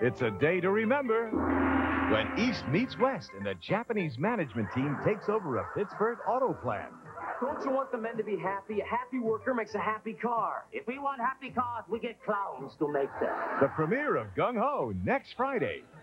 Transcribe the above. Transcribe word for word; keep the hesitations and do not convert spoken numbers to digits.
It's a day to remember when East meets West and the Japanese management team takes over a Pittsburgh auto plant. Don't you want the men to be happy? A happy worker makes a happy car. If we want happy cars, we get clowns to make them. The premiere of Gung Ho next Friday.